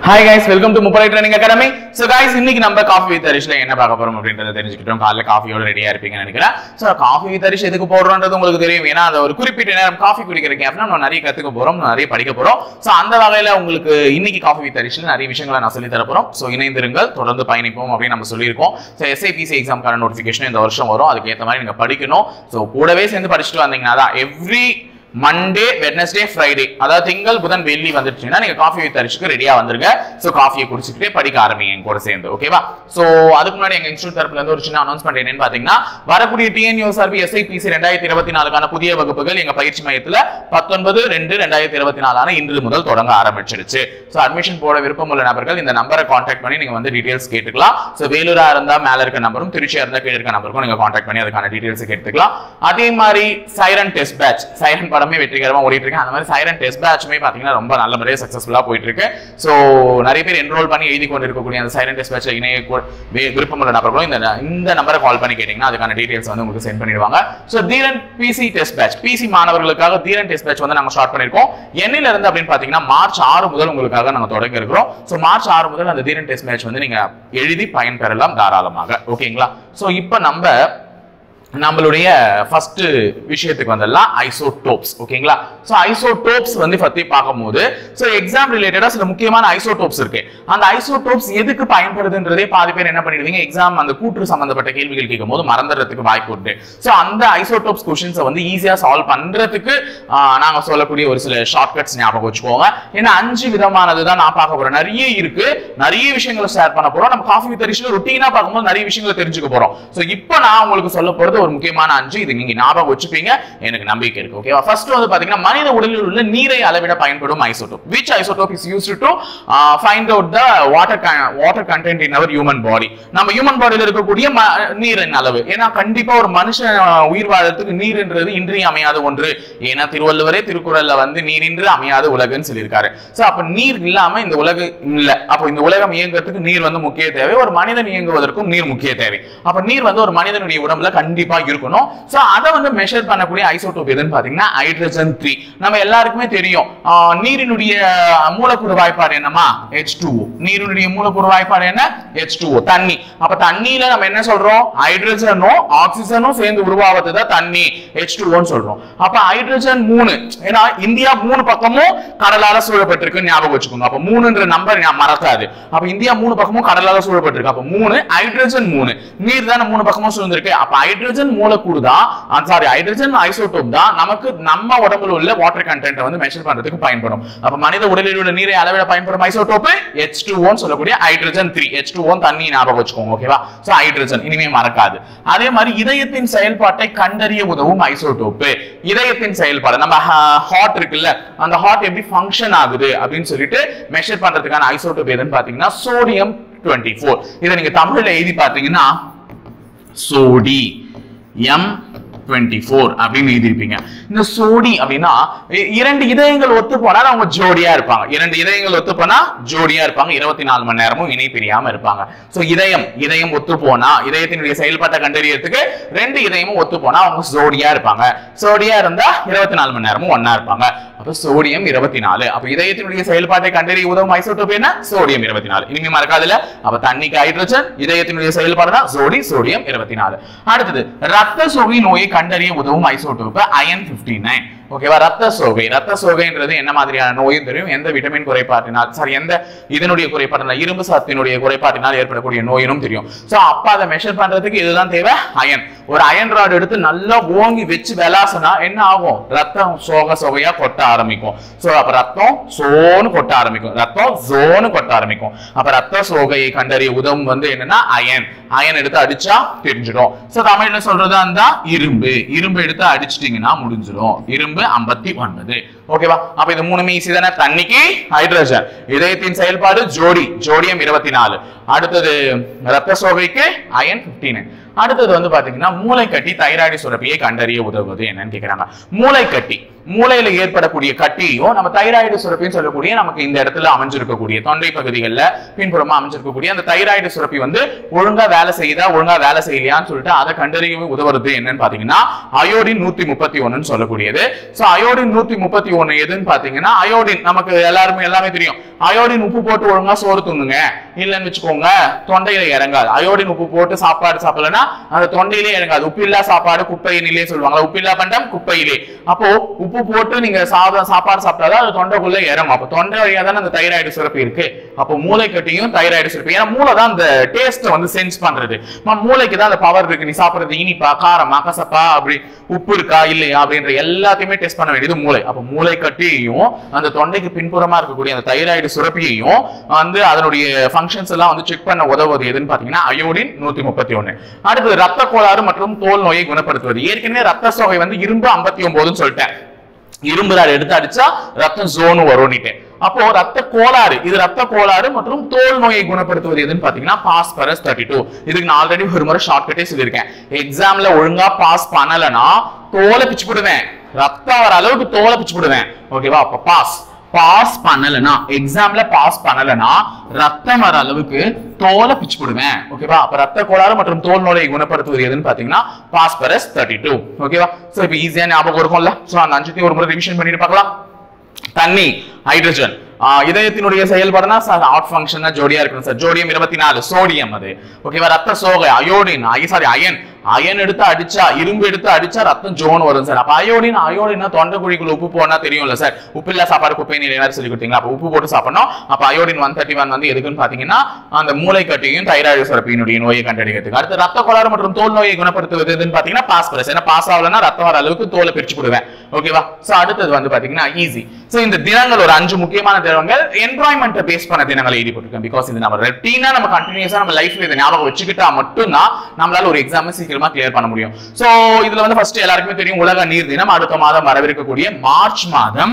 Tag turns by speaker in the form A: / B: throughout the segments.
A: Hi guys, welcome to Mupalai Training Academy. So guys, இன்னைக்கு நம்ம coffee with ஹரிஷ்ல என்ன பார்க்க போறோம் அப்படின்றத தெரிஞ்சுக்கிட்டோம். காலைல காஃபியோட ரெடியா இருப்பீங்கன்னு நினைக்கிறேன். சோ காஃபி வித் ஹரிஷ் எதுக்கு போடுறோம்ன்றது உங்களுக்கு தெரியும். ஏன்னா அந்த ஒரு குறிப்பிட்ட நேரம் காஃபி குடிக்கிற கேப்ல நம்ம நிறைய கத்துக்க போறோம், நிறைய படிக்க போறோம். சோ அந்த வகையில உங்களுக்கு இன்னைக்கு காஃபி வித் ஹரிஷ்ல நிறைய விஷயங்களை நான் சொல்லி தர போறோம். சோ இணைந்திருங்கள், தொடர்ந்து பயணிப்போம் அப்படின்னு நம்ம சொல்லியிருக்கோம். சோ SIPC எக்ஸாம்க்கான நோட்டிஃபிகேஷன் இந்த வருஷம் வரும். அதுக்கு ஏத்த மாதிரி நீங்க படிக்கணும். சோ கூடவே சேர்ந்து படிச்சுட்டு வந்தீங்கன்னா தான் எவ்ரி Monday, Wednesday, Friday. அதாவது திங்கள் புதன் வெள்ளி வந்துருச்சுன்னா நீங்க காஃபி வித் ஹரிஷ்க்கு ரெடியா வந்துருங்க. சோ காஃபியை குடிச்சிட்டே படிக்க ஆரம்பிங்க என் கூட சேர்ந்து. ஓகேவா? சோ அதுக்கு முன்னாடி எங்க இன்ஸ்டிடியூட் தரப்புல இருந்து ஒரு சின்ன அனௌன்ஸ்மென்ட் என்னன்னு பாத்தீங்கன்னா, வரக்கூடிய TNUSRB SIPC 2024க்கான புதிய வகுப்புகள் எங்க பயிற்சி மையத்துல 19/2/2024 இன்று முதல் தொடங்க ஆரம்பிச்சிருச்சு. சோ அட்மிஷன் போட விருப்பம் உள்ள நபர்கள் இந்த நம்பரை கான்டாக்ட் பண்ணி நீங்க வந்து டீடைல்ஸ் கேட்டுக்கலாம். சோ வேலூரா இருந்தா மேல இருக்க நம்பரும், திருச்சியா இருந்தா கீழ இருக்க நம்பருக்கும் நீங்க கான்டாக்ட் பண்ணி அதுக்கான டீடைல்ஸ் கேட்டுக்கலாம். அதே மாதிரி சைரன் டெஸ்ட் பேட்ச், சைரன் படமே வெற்றிகரமா ஓடிட்டு இருக்கு. அந்த மாதிரி சைரன் டெஸ்ட் பேட்ச்மே பாத்தீங்கன்னா ரொம்ப நல்ல முறையில் சக்சஸ்ஃபுல்லா போயிட்டு இருக்கு. சோ நிறைய பேர் என்ரோல் பண்ணி எழுதி கொண்டு இருக்கக்கூடிய அந்த சைரன் டெஸ்ட் பேட்ச்ல இணைய விருப்பம் உள்ள நபர்களும் இந்த நம்பரை கால் பண்ணி கேட்டீங்கன்னா அதுக்கான டீடைல்ஸ் வந்து உங்களுக்கு சென்ட் பண்ணிடுவாங்க. So Dheeran PC test batch, PC மாணவர்களுக்காக தீரன் டெஸ்ட் பேட்ச் வந்து நாங்க ஸ்டார்ட் பண்ணிருக்கோம். என்னையில இருந்து அப்படின்னு பாத்தீங்கன்னா மார்ச் 6 முதல் உங்களுக்காக நாங்க தொடங்க இருக்கிறோம். சோ மார்ச் 6 முதல் அந்த தீரன் டெஸ்ட் பேட்ச் வந்து நீங்க எழுதி பயன் பெறலாம் தாராளமாக. ஓகேங்களா? சோ இப்போ நம்மளுடைய ஃபர்ஸ்ட் விஷயத்துக்கு வந்துடலாம், ஐசோடோப்ஸ். ஓகேங்களா? சோ ஐசோடோப்ஸ் வந்து பத்தி பார்க்கும்போது சோ எக்ஸாம் ரிலேட்டடா சில முக்கியமான ஐசோடோப்ஸ் இருக்கு. அந்த ஐசோடோப்ஸ் எதுக்கு பயன்படுதுன்றதே பாதி பேர் என்ன பண்ணிடுவீங்க, எக்ஸாம் அந்த கூற்று சம்பந்தப்பட்ட கேள்விகள் கேட்கும்போது மறந்துறதுக்கு வாய்ப்பு உண்டு. சோ அந்த ஐசோடோப்ஸ் क्वेश्चंस வந்து ஈஸியா சால்வ் பண்றதுக்கு நாங்க சொல்லக்கூடிய ஒரு சில ஷார்ட்கட்ஸ் ஞாபகம் வச்சுக்கோங்க. ஏன்னா 5 விதமானது தான் நான் பார்க்க போறேன். நிறைய இருக்கு, நிறைய விஷயங்களை ஷேர் பண்ண போறோம். நம்ம காஃபி வித் ஹரிஷ்ல ருட்டீனா பார்க்கும்போது நிறைய விஷயங்களை தெரிஞ்சுக்க போறோம். சோ இப்போ நான் உங்களுக்கு சொல்ல போறது ஒரு முக்கியமான 5. இது நீங்க ஞாபகம் வச்சுப்பீங்க, எனக்கு நம்பிக்கை இருக்கு. ஓகேவா? ஃபர்ஸ்ட் வந்து பாத்தீங்கன்னா மனித உடலில் உள்ள நீரை அளவிட பயன்படும் isotope. which isotope is used to find out the water content in our human body. நம்ம ஹியூமன் பாடியில இருக்கக்கூடிய நீரின் அளவு. ஏன்னா கண்டிப்பா ஒரு மனுஷன் உயிர் வாழறதுக்கு நீர்ன்றது இன்றியமையாத ஒன்று. ஏன்னா திருவள்ளுவரே திருக்குறள்ல வந்து நீரின்றி அமையாத உலகன்னு சொல்லியிருக்காரு. சோ அப்ப நீர் இல்லாம இந்த உலகம் இல்ல. அப்போ இந்த உலகம் இயங்குறதுக்கு நீர் வந்து முக்கிய தேவை. ஒரு மனிதன் இயங்குவதற்கும் நீர் முக்கிய தேவை. அப்ப நீர் வந்து ஒரு மனிதனுடைய உடம்புல கண்டிப்பா இருக்கணும். சோ அத வந்து மெஷர் பண்ணக்கூடிய ஐசோடோப் எதுன்னு பாத்தீங்கன்னா ஹைட்ரஜன் 3. நம்ம எல்லாருக்குமே தெரியும் நீரினுடைய மூலக்கூறு வாய்ப்பாடு என்னமா, H2O. நீரினுடைய மூலக்கூறு வாய்ப்பாடு என்ன, H2O, தண்ணி. அப்ப தண்ணியில நம்ம என்ன சொல்றோம், ஹைட்ரஜனும் ஆக்சிஜனும் சேர்ந்து உருவாவது தான் தண்ணி, H2O ன்னு சொல்றோம். அப்ப ஹைட்ரஜன் 3, ஏன்னா இந்தியா 3 பக்கமும் கடலால சூழப்பட்டிருக்கு ஞாபகம் வச்சுக்கோங்க. அப்ப 3ன்ற நம்பர் மறக்காது. அப்ப இந்தியா 3 பக்கமும் கடலால சூழப்பட்டிருக்கு. அப்ப 3 ஹைட்ரஜன் 3 நீர் தான 3 பக்கமும் சூழ்ந்திருக்கு. அப்ப ஹைட்ரஜன் மூலக்கூறு தான், ஹைட்ரஜன் ஐசோடோப் தான் நமக்கு நம்ம உடம்புல உள்ள வாட்டர் கண்டென்ட் வந்து மெஷர் பண்றதுக்கு பயன்படும். அப்ப மனித உடலில் உள்ள நீரை அளவிட பயன்படும் ஐசோடோப் H2O ன்னு சொல்லக்கூடிய ஹைட்ரஜன் 3. H2O தண்ணி ஞாபகம் வச்சுக்கோங்க. ஓகேவா? சோ ஹைட்ரஜன் இனிமே மறக்காது. அதே மாதிரி இதயத்தின் செயல்பாட்டை கண்டறிய உதவும் ஐசோடோப். இதயத்தின் செயல்பாடு, நம்ம ஹார்ட் இருக்குல்ல, அந்த ஹார்ட் எப்படி ஃபங்க்ஷன் ஆகுது அப்படின்னு சொல்லிட்டு மெஷர் பண்றதுக்கான ஐசோடோப் எதுன்னு பாத்தீங்கன்னா சோடியம் 24. இதை நீங்க தமிழ்ல எழுதி பாத்தீங்கன்னா சோடி M24 அப்படின்னு எழுதிருப்பீங்க. இந்த சோடி அப்படின்னா 2 இதயங்கள் ஒத்து போனா அவங்க ஜோடியா இருப்பாங்க. 2 இதயங்கள் ஒத்து போனா ஜோடியா இருப்பாங்க, 24 மணி நேரமும் இணை பிரியாம இருப்பாங்க. சோ இதயம் ஒத்து போனா, இதயத்தினுடைய செயல்பாட்டை கண்டறியறதுக்கு 2 இதயமும் ஒத்து போனா அவங்க ஜோடியா இருப்பாங்க. ஜோடியா இருந்தா 24 மணி நேரமும் ஒண்ணா இருப்பாங்க. அப்ப சோடியம் 24. அப்ப இதயத்தினுடைய செயல்பாட்டை கண்டறிய உதவும் ஐசோடோப் என்ன, சோடியம் 24. இனிமே மறக்காதுல. அப்ப தண்ணிக்கு ஹைட்ரஜன், இதயத்தினுடைய செயல்பாடு தான் சோடியம் 24. அடுத்தது ரத்த சோகை நோயை கண்டறிய உதவும் ஐசோடோப் அயன் 59. ஓகேவா? ரத்த சோகைன்றது என்ன மாதிரியான நோயும் தெரியும், எந்த விட்டமின் குறைபாட்டினால், எந்த இதனுடைய குறைபாட்டினால், இரும்பு சத்தினுடைய குறைபாட்டினால் ஏற்படக்கூடிய நோயினும் தெரியும். சோ அப்ப அதை மெஷர் பண்றதுக்கு இதுதான் தேவை, அயன். ஒரு அயன் ராட் எடுத்து நல்லா ஓங்கி வச்சு விளாசனா என்ன ஆகும், ரத்தம் சோகையா கொட்ட ஆரம்பிக்கும். சோ அப்ப ரத்தம் சோன்னு கொட்ட ஆரம்பிக்கும், ரத்தம் ஜோன்னு கொட்ட ஆரம்பிக்கும். அப்ப ரத்த சோகையை கண்டறிய உதவும் வந்து என்னன்னா அயன் எடுத்து அடிச்சா தெரிஞ்சிடும். சோ தமிழ்ல சொல்றது அந்த இரும்பு எடுத்து அடிச்சிட்டீங்கன்னா முடிஞ்சிடும். இரும்பு 59. ஓகேவா? அப்ப இது மூணுமே ஈஸி தானே. தண்ணிக்கு ஹைட்ரஜன், இதயத்தின் செயல்பாடு ஜோடியம் 24. அடுத்தது ரத்த சோகைக்கு அயன் 59. அடுத்தது வந்து பாத்தீங்கன்னா மூளைக்கட்டி தைராய்டு சுரப்பியை கண்டறிய உதவுவது என்னன்னு கேக்குறாங்க. மூளைக்கட்டி, மூளையில ஏற்படக்கூடிய கட்டியும் நம்ம தைராய்டு சுரப்பின்னு சொல்லக்கூடிய நமக்கு இந்த இடத்துல அமைஞ்சிருக்கக்கூடிய தொண்டை பகுதிகளில் பின்புறமா அமைஞ்சிருக்கக்கூடிய அந்த தைராய்டு சுரப்பி வந்து ஒழுங்கா வேலை செய்யுதா ஒழுங்கா வேலை செய்யலையான்னு சொல்லிட்டு அதை கண்டறிய உதவுறது என்னன்னு பாத்தீங்கன்னா அயோடின் 131 சொல்லக்கூடியது. சோ அயோடின் 131 எதுன்னு பாத்தீங்கன்னா, அயோடின் நமக்கு எல்லாமே தெரியும். அயோடின் உப்பு போட்டு ஒழுங்கா சோறு தூங்குங்க, இல்லன்னு வச்சுக்கோங்க தொண்டையில இறங்காது. அயோடின் உப்பு போட்டு சாப்பாடு சாப்பிடலன்னா அந்த தொண்டையிலே இறங்காது. உப்பில்லா சாப்பாடு குப்பையிலே சொல்லுவாங்க, உப்பில்லா பண்டம் குப்பையிலே. அப்போ உப்பு போட்டு நீங்க சாப்பாடு சாப்பிட்டாதான் அது தொண்டைக்குள்ள இறங்கும். அப்ப தொண்டை வழியா தானே அந்த தைராய்டு சுரப்பி இருக்கு. அப்போ மூளைக்கட்டியும் தைராய்டு சுரப்பி, ஏன்னா மூளை தான் அந்த டேஸ்ட் வந்து சென்ஸ் பண்றது. மூளைக்கு தான் அந்த பவர் இருக்கு. நீ சாப்பிடுறது இனிப்பா காரமா கசப்பா அப்படி உப்பு இருக்கா இல்லையா அப்படின்ற எல்லாத்தையுமே டெஸ்ட் பண்ண வேண்டியது மூளை. அப்ப மூளை கட்டியையும் அந்த தொண்டைக்கு பின்புறமா இருக்கக்கூடிய அந்த தைராய்டு சுரப்பியையும் வந்து அதனுடைய ஃபங்க்ஷன்ஸ் எல்லாம் வந்து செக் பண்ண உதவுவது எதுன்னு பாத்தீங்கன்னா அயோடின் 131. அடுத்து ரத்த கோளாறு மற்றும் தோல் நோயை குணப்படுத்துவது. ஏற்கனவே ரத்த சோகை வந்து இரும்பு 59 சொல்லிட்டேன். இரும்பு எடுத்து அடிச்சா ரத்தம் ஜோன் வரும்னுட்டு. அப்போ ரத்த கோளாறு, இது ரத்த கோளாறு மற்றும் தோல் நோயை குணப்படுத்துவது எதுன்னு பாத்தீங்கன்னா பாஸ்பரஸ் 32. இதுக்கு நான் ஆல்ரெடி ஒரு முறை ஷார்ட்கட்டே சொல்லியிருக்கேன். எக்ஸாம்ல ஒழுங்கா பாஸ் பண்ணலனா தோலை பிச்சு போடுவேன், ரத்தம் வர அளவுக்கு தோலை பிச்சு போடுவேன். ஓகேவா? அப்ப பாஸ் பண்ணலனா, எக்ஸாம்ல பாஸ் பண்ணலனா ரத்தம் வர அளவுக்கு தோலை பிச்சு போடுவேன். ஓகேவா? அப்ப ரத்த கோளாறு மற்றும் தோல் நோயை குணப்படுத்துவது எதுன்னு பாத்தீங்கன்னா பாஸ்பரஸ் 32. ஓகேவா? சோ இப்போ ஈஸியா ஞாபகம் இருக்கும்ல. சோ அந்த அஞ்சுத்தையும் ஒரு முறை ரிவிஷன் பண்ணிட்டு பார்க்கலாம். தண்ணி, ஹைட்ரஜன், இதயத்தினுடைய செயல்பாடுனா ஹார்ட் ஃபங்க்ஷன் ஜோடியா இருக்கணும் சார். ஜோடியம் 24, சோடியம் அது. ஓகேவா? ரத்த சோகை அயோடின், அயன் எடுத்து அடிச்சா, இரும்பு எடுத்து அடிச்சா ரத்தம் ஜோன் வரும் சார். அப்ப அயோடின் தொண்டை குழிக்குள்ள உப்பு போனா தெரியும்ல சார். உப்பு இல்ல சாப்பாடு குப்பை நீர் எல்லாரும் சொல்லி கொடுத்தீங்களா? அப்ப உப்பு போட்டு சாப்பிடணும். அப்ப அயோடின் 131 வந்து எதுக்குன்னு பாத்தீங்கன்னா அந்த மூளைக்கட்டியும் தைராய்டு சுரப்பியினுடைய நோயை கண்டறிகிறதுக்கு. அடுத்து ரத்த கோளாறு மற்றும் தோல் நோயை குணப்படுத்துவது எதுன்னு பாத்தீங்கன்னா பாஸ்பரஸ். ஏன்னா பாஸ் ஆகலன்னா ரத்தம் வர அளவுக்கு தோலை பிரிச்சு போடுவேன். ஓகேவா? சோ அடுத்தது வந்து பாத்தீங்கன்னா ஈஸி. சோ இந்த தினங்கள் ஒரு 5 முக்கியமான தினங்கள் என்வாயன்மெண்ட் பேஸ் பண்ண தினங்களை எழுதி போட்டுருக்கேன். பிகாஸ் இது நம்ம ரொட்டீனா நம்ம கண்டினியூஸா நம்ம லைஃப்ல இதை ஞாபகம் வச்சுக்கிட்டா மட்டும்தான் நம்மளால ஒரு எக்ஸாம் சீக்கிரமா கிளியர் பண்ண முடியும். சோ இதுல வந்து ஃபர்ஸ்ட் எல்லாருக்குமே தெரியும் உலக நீர் தினம். அடுத்த மாதம் வரவிருக்கக்கூடிய மார்ச் மாதம்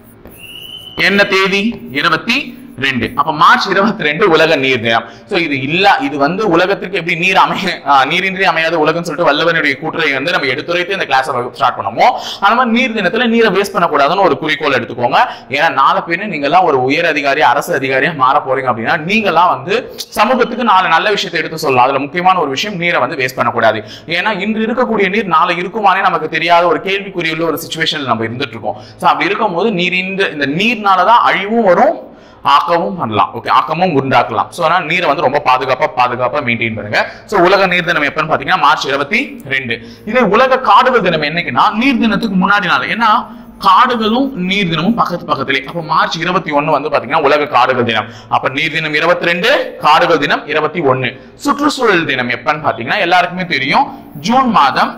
A: என்ன தேதி? 22. அப்ப மார்ச் 22 உலக நீர் தினம். சோ இது வந்து உலகத்துக்கு எப்படி நீரின்றி அமையாத உலகம் சொல்லிட்டு வல்லவனுடைய கூற்றை வந்து நம்ம எடுத்துரைத்து இந்த கிளாஸ் ஸ்டார்ட் பண்ணுவோம். அந்த மாதிரி நீர் தினத்துல நீரை வேஸ்ட் பண்ணக்கூடாதுன்னு ஒரு குறிக்கோள் எடுத்துக்கோங்க. ஏன்னா நாளை பேரு நீங்க எல்லாம் ஒரு உயர் அதிகாரி, அரசு அதிகாரியா மாற போறீங்க அப்படின்னா நீங்க எல்லாம் வந்து சமூகத்துக்கு 4 நல்ல விஷயத்தை எடுத்து சொல்லலாம். அதுல முக்கியமான ஒரு விஷயம் நீரை வந்து வேஸ்ட் பண்ணக்கூடாது. ஏன்னா இன்று இருக்கக்கூடிய நீர் நாளை இருக்குமானே நமக்கு தெரியாத ஒரு கேள்விக்குறியுள்ள ஒரு சிச்சுவேஷன்ல நம்ம இருந்துட்டு இருக்கோம். சோ அப்படி இருக்கும் போது இந்த நீர்னாலதான் அழிவும் வரும், ஆக்கவும் பண்ணலாம். ஓகே, ஆக்கமும் உண்டாக்கலாம். சோ அதனால நீரை வந்து ரொம்ப பாதுகாப்பா மெயின்டைன் பண்ணுங்க. சோ உலக நீர் தினம் எப்பன்னு பாத்தீங்கன்னா மார்ச் 22. இதே உலக காடுகள் தினம் என்னைக்குன்னா நீர் தினத்துக்கு முன்னாடி நாள். ஏன்னா காடுகளும் நீர் தினமும் பக்கத்திலே. அப்ப மார்ச் 21 வந்து பாத்தீங்கன்னா உலக காடுகள் தினம். அப்ப நீர் தினம் 22, காடுகள் தினம் 21. சுற்றுச்சூழல் தினம் எப்பன்னு பாத்தீங்கன்னா எல்லாருக்குமே தெரியும் ஜூன் மாதம்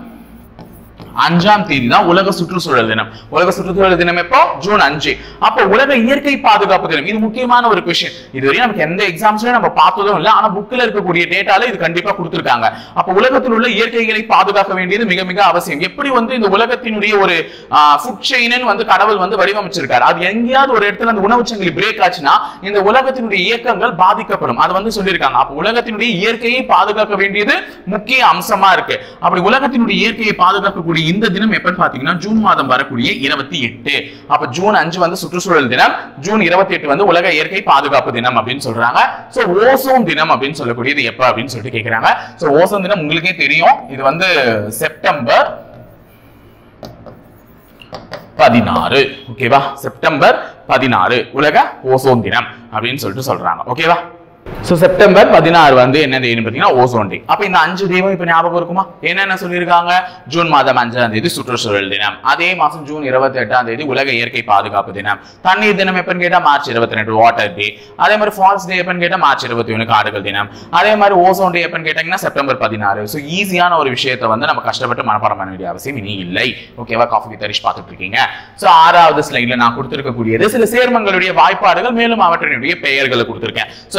A: 5ஆம் தேதி தான் உலக சுற்றுச்சூழல் தினம். உலக சுற்றுச்சூழல் தினம் எப்போ? ஜூன் 5. அப்போ உலக இயற்கை பாதுகாப்பு தினம். இது முக்கியமான ஒரு கொஸ்டின். இதுவரை நமக்கு எந்த எக்ஸாம்ஸ்லயும் நம்ம பார்த்ததும் இல்லை. ஆனா புக்ல இருக்கக்கூடிய டேட்டால இது கண்டிப்பா கொடுத்திருக்காங்க. அப்ப உலகத்தில் உள்ள இயற்கைகளை பாதுகாக்க வேண்டியது மிக மிக அவசியம். எப்படி வந்து இந்த உலகத்தினுடைய ஒரு ஃபுட் செயின் வந்து கடவுள் வந்து வடிவமைச்சிருக்காரு. அது எங்கேயாவது ஒரு இடத்துல அந்த உணவு சங்கிலி பிரேக் ஆச்சுன்னா இந்த உலகத்தினுடைய இயக்கங்கள் பாதிக்கப்படும். அது வந்து சொல்லியிருக்காங்க. அப்ப உலகத்தினுடைய இயற்கையை பாதுகாக்க வேண்டியது முக்கிய அம்சமா இருக்கு. அப்படி உலகத்தினுடைய இயற்கையை பாதுகாக்கக்கூடிய இந்த தினம் எப்பன்னு பாத்தீங்கன்னா ஜூன் மாதம் வரக்கூடிய 28. அப்ப ஜூன் 5 வந்து சுற்றுச்சூழல் தினம், ஜூன் 28 வந்து உலக இயற்கை பாதுகாப்பு தினம் அப்படின்னு சொல்றாங்க. சோ ஓசோன் தினம் அப்படின்னு சொல்லக்கூடியது எப்ப அப்படின்னு சொல்லிட்டு கேக்குறாங்க. சோ ஓசோன் தினம் உங்களுக்கே தெரியும். இது வந்து செப்டம்பர் 16. ஓகேவா? செப்டம்பர் 16 உலக ஓசோன் தினம் அப்படின்னு சொல்லிட்டு சொல்றாங்க. ஓகேவா? சோ செப்டம்பர் 16 வந்து என்ன தேதி பாத்தீங்கன்னா ஓசோன் டே. அப்ப இந்த 5 தேதியும் இப்ப ஞாபகம் இருக்குமா? என்னென்ன சொல்லியிருக்காங்க? ஜூன் மாதம் 5ஆம் தேதி சுற்றுச்சூழல் தினம். அதே மாசம் ஜூன் 28ஆம் தேதி உலக இயற்கை பாதுகாப்பு தினம். தண்ணீர் தினம் எப்பன்னு கேட்டா மார்ச் 22 வாட்டர் டே. அதே மாதிரி ஃபால்ஸ் டே எப்பன்னு கேட்டா மார்ச் 21 காடுகள் தினம். அதே மாதிரி ஓசோன் டே எப்பன்னு கேட்டீங்கன்னா செப்டம்பர் 16. சோ ஈஸியான ஒரு விஷயத்தை வந்து நம்ம கஷ்டப்பட்டு மனப்பாடம் பண்ண வேண்டிய அவசியம் இனி இல்லை. ஓகேவா? காஃபி தரிஷ் பார்த்துட்டு இருக்கீங்க. சோ 6வது ஸ்லைட்ல நான் கொடுத்திருக்கக்கூடியது சில சேர்மங்களுடைய வாய்ப்பாடுகள், மேலும் அவற்றினுடைய பெயர்களை கொடுத்திருக்கேன். சோ நமக்கு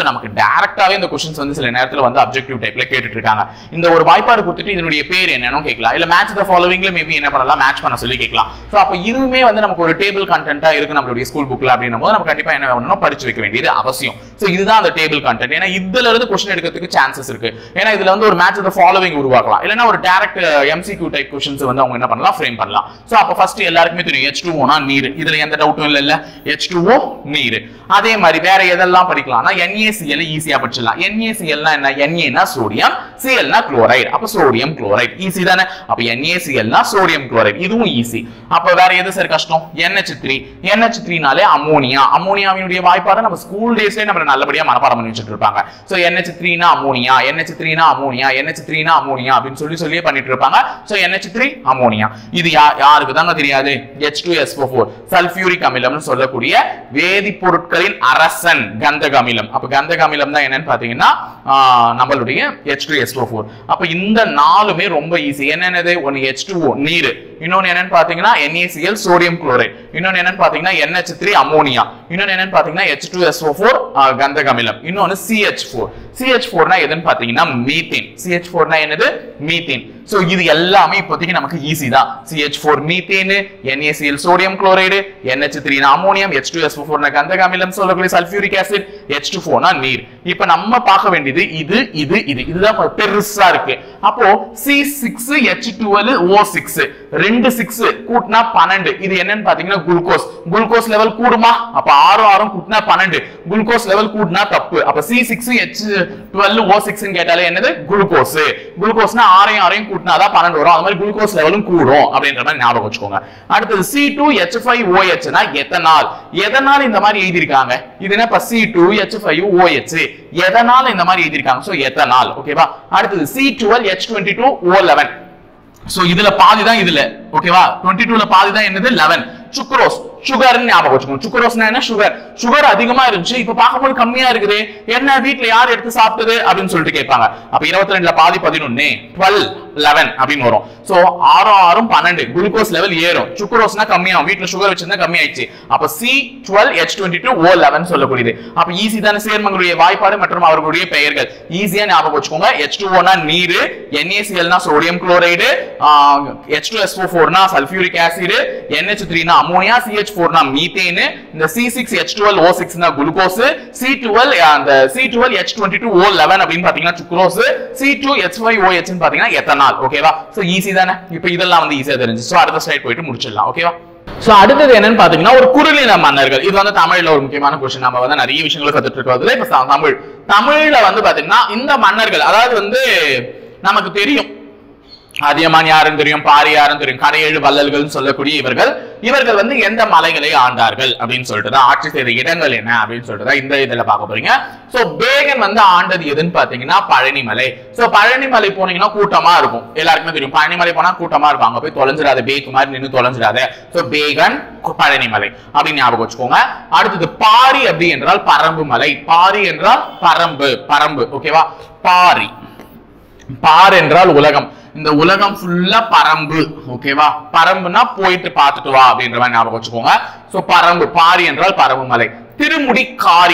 A: டைரக்டாவே இந்த क्वेश्चंस வந்து சில நேரத்துல வந்து அப்ஜெக்டிவ் டைப்ல கேட்டுட்டு இருக்காங்க. இந்த ஒரு வாய்ப்பாடு கொடுத்துட்டு இதனுடைய பேர் என்னன்னு கேட்கலாம், இல்ல மேட்ச் தி ஃபாலோவிங்ல மேபி என்ன பண்ணலாம், மேட்ச் பண்ண சொல்லி கேட்கலாம். சோ அப்ப இதுவுமே வந்து நமக்கு ஒரு டேபிள் கண்டென்ட்டா இருக்கு நம்மளுடைய ஸ்கூல் புக்ல அப்படினும்போது நம்ம கண்டிப்பா என்ன பண்ணனும், படிச்சு வைக்க வேண்டியது அவசியம். சோ இதுதான் அந்த டேபிள் கண்டென்ட். ஏன்னா இதுல இருந்து क्वेश्चन எடுக்கிறதுக்கு சான்சஸ் இருக்கு. ஏன்னா இதுல வந்து ஒரு மேட்ச் தி ஃபாலோவிங் உருவாக்கலாம், இல்லனா ஒரு டைரக்ட் MCQ டைப் क्वेश्चंस வந்து அவங்க என்ன பண்ணலாம், ஃப்ரேம் பண்ணலாம். சோ அப்ப ஃபர்ஸ்ட் எல்லாருக்குமே தெரியும் H2O னா நீர், இதுல எந்த டவுட்டும் இல்ல, H2O நீர். அதே மாதிரி வேற எதெல்லாம் படிக்கலாம்னா NaCl ஈஸியா படிச்சிடலாம். NaCl னா என்ன, Na னா சோடியம், Cl னா குளோரைடு, அப்ப சோடியம் குளோரைடு ஈஸி தானே. அப்ப NaCl னா சோடியம் குளோரைடு, இதுவும் ஈஸி. அப்ப வேற எது சார் கஷ்டம், NH3 நாலே அமோனியா. அமோனியாவினுடைய வாய்ப்பாடு நம்ம ஸ்கூல் டேஸ்லயே நம்ம நல்லபடியா மனப்பாடம் பண்ணி வச்சிட்டு இருப்பாங்க. சோ NH3 னா அமோனியா, NH3 னா அமோனியா, NH3 னா அமோனியா அப்படினு சொல்லியே பண்ணிட்டு இருப்பாங்க. So NH3 ammonia. இது யாருக்கு தாங்க தெரியாது, H2SO4 சல்ஃபியூரிக் அமிலம்னு சொல்லக்கூடிய வேதிப்பொருட்களின் அரசன் கந்தக அமிலம். அப்ப கந்தக அமிலம் தான் என்னன்னு பாத்தீங்கன்னா நம்மளுடைய H2SO4. அப்ப இந்த நாலுமே ரொம்ப ஈஸி. என்னென்னது, ஒன்னு H2O நீர், இன்னொன்னு என்னன்னு பாத்தீங்கன்னா NaCl சோடியம் குளோரைடு, இன்னொன்னு என்னன்னு பாத்தீங்கன்னா NH3 அமோனியா, இன்னொன்னு என்னன்னு பாத்தீங்கன்னா H2SO4 கந்தக அமிலம், இன்னொன்னு CH4 னா எதுன்னு பாத்தீங்கன்னா மீத்தேன். CH4 னா என்னது, மீத்தேன். சோ இது எல்லாமே இப்போதைக்கு நமக்கு ஈஸி தான். CH4 methane, NaCl sodium chloride, NH3 னா அமோனியம், H2SO4 னா கந்தக அமிலம் சொல்லக்கூடிய சல்ஃபியூரிக் ஆசிட், H2O னா நீர். இப்போ நம்ம பார்க்க வேண்டியது இதுதான் பெருசா இருக்கு. அப்போ C6H12O6 ரெண்டு 6 கூட்டினா 12, இது என்னன்னு பாத்தீங்கன்னா குளுக்கோஸ் லெவல் கூடுமா, அப்ப 6 கூட்டினா 12, குளுக்கோஸ் லெவல் கூட்டினா தப்பு. அப்ப C6H12O6 ன்னு கேட்டாலே என்னது, குளுக்கோஸ்னா 6 கூட்டினாதான் 12 வரும். அது மாதிரி குளுக்கோஸ் லெவலும் கூடும் அப்படின்ற மாதிரி ஞாபகம் வச்சுக்கோங்க. அடுத்தது C2H5OH னா எதனால் இந்த மாதிரி எழுதி இருக்காங்க, இது என்ன C2H5OH எதனால இந்த மாதிரி எழுதி இருக்காங்க, சோ எத்தனால். ஓகேவா. அடுத்தது C12H22O11. சோ இதுல பாதி தான் இதுல, ஓகேவா. 22ல பாதி தான் என்னது, 11. சுக்ரோஸ், சுகர்னு ஞாபகம் வச்சுக்கணும். சுக்ரோஸ்னா என்ன, சுகர் அதிகமா இருந்துச்சு, இப்ப பார்க்கும்போது கம்மியா இருக்குது, என்ன வீட்ல யார் எடுத்து சாப்பிட்டது அப்படின்னு சொல்லிட்டு கேட்பாங்க. அப்ப 22ல பாதி 11, 12 11 அப்படின்னு வரும். சோ 6 12, குளுக்கோஸ் லெவல் ஏறும், சுக்ரோஸ்னா கம்மியாகும், வீட்ல சுகர் வச்சிருந்தா கம்மியாயிடுச்சு. அப்ப C12H22O11 சொல்லக்கூடியது. அப்ப ஈஸி தான, சேர்மங்களுடைய வாய்ப்பாடு மற்றும் அவர்களுடைய பெயர்கள் ஈஸியா ஞாபகம் வச்சுக்கோங்க. H2O னா நீர், NaCl னா சோடியம் குளோரைடு, H2SO4 னா சல்ஃபியூரிக் ஆசிட், NH3 னா அமோனியா, CH4 னா மீத்தேன், இந்த C6H12O6 னா குளுக்கோஸ், C12H22O11 அப்படின்னு பாத்தீங்கன்னா சுக்ரோஸ், C2H5OH ன்னு பாத்தீங்கன்னா எத்தனால். ஓகேவா. சோ ஈஸி தானே. இப்போ இதெல்லாம் வந்து ஈஸியா தெரிஞ்சு. சோ அடுத்த ஸ்லைட் போயிட்டு முடிச்சிடலாம். ஓகேவா. சோ அடுத்தது என்னன்னு பாத்தீங்கன்னா ஒரு குறுநில மன்னர்கள். இது வந்து தமிழ்ல ஒரு முக்கியமான क्वेश्चन. நம்ம வந்து நிறைய விஷயங்களை கத்துட்டு இருக்கோம்ல. இப்ப தமிழ்ல வந்து பாத்தீங்கன்னா இந்த மன்னர்கள், அதாவது வந்து நமக்கு தெரியும் அதியமான் யாருன்னு தெரியும், பாரி யாருன்னு தெரியும், கரையேழு வள்ளல்கள் சொல்லக்கூடிய இவர்கள் வந்து எந்த மலைகளை ஆண்டார்கள் அப்படின்னு சொல்லிட்டு தான், ஆட்சி செய்த இடங்கள் என்ன அப்படின்னு சொல்லிட்டு தான் இந்த இதுல பார்க்க போறீங்க. சோ பேகன் வந்து ஆண்டது எதுன்னு பாத்தீங்கன்னா பழனிமலை. சோ பழனிமலை போனீங்கன்னா கூட்டமா இருக்கும், எல்லாருக்குமே தெரியும். பழனிமலை போனா கூட்டமா இருக்கும், அங்க போய் தொலைஞ்சிடாத, பேக் மாதிரி நின்று தொலைஞ்சிடாத. சோ பேகன் பழனிமலை அப்படின்னு ஞாபகம் வச்சுக்கோங்க. அடுத்தது பாரி அப்படி என்றால் பரம்பு மலை. பாரி என்றால் பரம்பு. ஓகேவா. பார் என்றால் உலகம், இந்த உலகம் ஃபுல்லா பரம்பு. ஓகேவா. பரம்புனா போயிட்டு பார்த்துட்டு வா அப்படின்ற மாதிரி ஞாபகம் வச்சுக்கோங்க. சோ பரம்பு, பாரி என்றால் பரம்பு மலை. திருமுடிக்காரி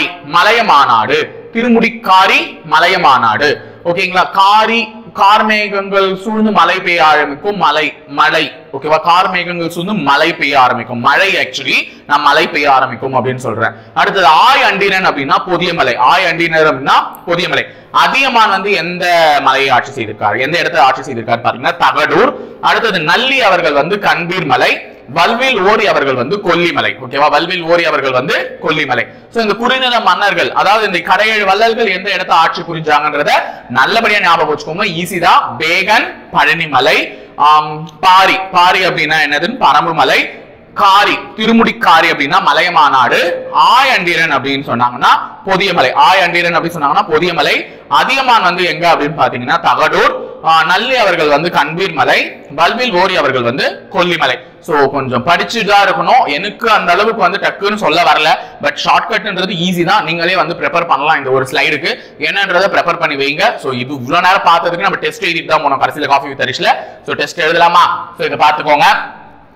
A: மலையமானாடு. ஓகேங்களா. கார்மேகங்கள் சூழ்ந்து மழை பெய்ய ஆரம்பிக்கும், மழை. ஓகேவா. கார்மேகங்கள் சூழ்ந்து மழை பெய்ய ஆரம்பிக்கும், மழை ஆக்சுவலி நான் மழை பெய்ய ஆரம்பிக்கும் அப்படின்னு சொல்றேன். அடுத்தது ஆய் அண்டினன் அப்படின்னா பொதியமலை. பொதியமலை. அதியமான் வந்து எந்த மலையை ஆட்சி செய்திருக்காரு, எந்த இடத்தை ஆட்சி செய்திருக்காரு பாத்தீங்கன்னா தகடூர். அடுத்தது நல்லி அவர்கள் வந்து கண்பீர் மலை. வல்வில் ஓரி அவர்கள் வந்து கொல்லிமலை. ஓகேவா. வல்வில் ஓரி அவர்கள் வந்து கொல்லிமலை. சோ இந்த குறுநில மன்னர்கள், அதாவது இந்த கரையேழு வள்ளல்கள் எந்த இடத்தை ஆட்சி புரிஞ்சாங்கன்றத நல்லபடியா ஞாபகம் வச்சுக்கோங்க. ஈஸிதா. பேகன் பழனிமலை. பாரி அப்படின்னா என்னதுன்னு பரம்பு மலை. திருமுடிக்காரி அப்படின்னா மலையமானாடு. ஆய் அண்டீரன் அப்படின்னு சொன்னாங்கன்னா பொதியமலை. அதியமான் வந்து எங்க அப்படின்னு பாத்தீங்கன்னா தகடூர். நல்லி அவர்கள் வந்து கண்பீர் மலை. வல்வில் ஓரி அவர்கள் வந்து கொல்லிமலை. சோ கொஞ்சம் படிச்சுதான் இருக்கணும். எனக்கு அந்த அளவுக்கு வந்து டக்குன்னு சொல்ல வரல, பட் ஷார்ட்கட்ன்றது ஈஸி தான். நீங்களே வந்து ப்ரிப்பேர் பண்ணலாம். இந்த ஒரு ஸ்லைடுக்கு என்னன்றதை ப்ரிப்பேர் பண்ணி வைங்க. சோ இது இவ்வளவு நேரம் பார்த்ததுக்கு நம்ம டெஸ்ட் எழுதிட்டு தான் போனோம் கடைசியில காஃபி வித் ஹரிஷ்ல. சோ டெஸ்ட் எழுதலாமா? சோ இதை பார்த்துக்கோங்க.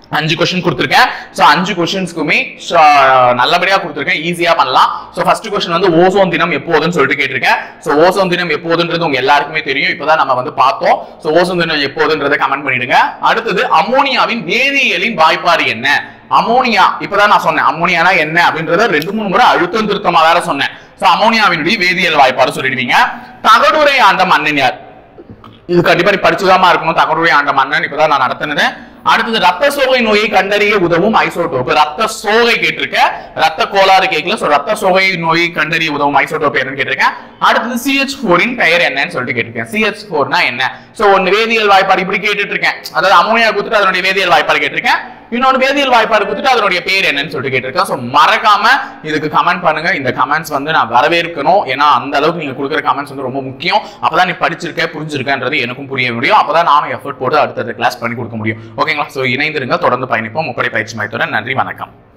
A: 5 क्वेश्चन கொடுத்திருக்கேன். சோ 5 क्वेश्चंसக்குமே நல்லபடியா கொடுத்திருக்கேன். ஈஸியா பண்ணலாம். சோ ஃபர்ஸ்ட் क्वेश्चन வந்து ஓசோன் தினம் எப்போதுன்னு சொல்லிட்டு கேட்டிருக்கேன். சோ ஓசோன் தினம் எப்போதுன்றது உங்க எல்லாருக்குமே தெரியும். இப்போதான் நம்ம வந்து பார்த்தோம். சோ ஓசோன் தினம் எப்போதுன்றதை கமெண்ட் பண்ணிடுங்க. அடுத்து அமோனியாவின் வேதியியலின் வாய்ப்பாடு என்ன? அமோனியா இப்பதான் நான் சொன்னேன். அமோனியானா என்ன அப்படின்றத 2-3 முறை அழுத்தம் திருத்தமா வேற சொன்னேன். சோ அமோனியாவினுடைய வேதியியல் வாய்ப்பாடு சொல்லிடுவீங்க. தகடுரை ஆண்ட மன்னன் யார்? இது கண்டிப்பா படிச்சுதாமா இருக்கணும். தகடுரை ஆண்ட மன்னன் இப்பதான் நான் நடத்தினது. அடுத்தது ரத்த சோகை நோயை கண்டறிய உதவும் ஐசோடோப். ரத்த சோகை கேட்டிருக்க, ரத்த கோளாறு கேட்கல. சோ ரத்த சோகை நோயை கண்டறிய உதவும் ஐசோடோப் என்னன்னு கேட்டிருக்கேன். அடுத்தது CH4 இன் பெயர் என்னன்னு சொல்லிட்டு கேட்டிருக்கேன். CH4னா என்ன? சோ ஒன்னு வேதியியல் வாய்ப்பாடு இப்படி கேட்டுட்டு இருக்கேன். அதாவது அமோனியா கொடுத்துட்டு அதனுடைய வேதியியல் வாய்ப்பாடு கேட்டிருக்கேன். இன்னொரு வேதியியல் வாய்ப்பாடு கொடுத்துட்டு அதனுடைய பேர் என்னன்னு சொல்லிட்டு கேட்டிருக்கேன். சோ மறக்காம இதுக்கு கமெண்ட் பண்ணுங்க. இந்த கமெண்ட்ஸ் வந்து நான் வரவேற்கணும். ஏன்னா அந்த அளவுக்கு நீங்க கொடுக்குற கமெண்ட்ஸ் வந்து ரொம்ப முக்கியம். அப்பதான் நீ படிச்சிருக்க புரிஞ்சிருக்கன்றது எனக்கும் புரிய முடியும். அப்பதான் நானும் எஃபர்ட் போட்டு அடுத்த கிளாஸ் பண்ணி கொடுக்க முடியும். ஓகேங்களா? சோ இணைந்திருங்க, தொடர்ந்து பயணிப்போம். முப்படை பயிற்சி மையத்துடன். நன்றி, வணக்கம்.